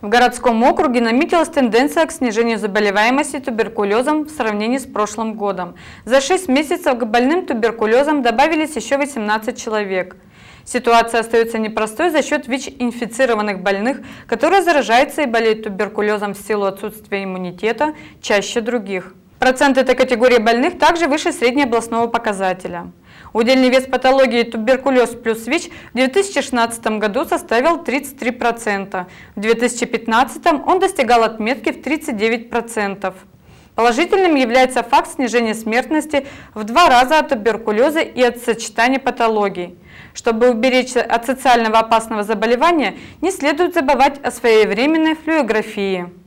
В городском округе наметилась тенденция к снижению заболеваемости туберкулезом в сравнении с прошлым годом. За 6 месяцев к больным туберкулезом добавились еще 18 человек. Ситуация остается непростой за счет ВИЧ-инфицированных больных, которые заражаются и болеют туберкулезом в силу отсутствия иммунитета чаще других. Процент этой категории больных также выше среднеобластного показателя. Удельный вес патологии туберкулез плюс ВИЧ в 2016 году составил 33%, в 2015 он достигал отметки в 39%. Положительным является факт снижения смертности в 2 раза от туберкулеза и от сочетания патологий. Чтобы уберечься от социально опасного заболевания, не следует забывать о своевременной флюорографии.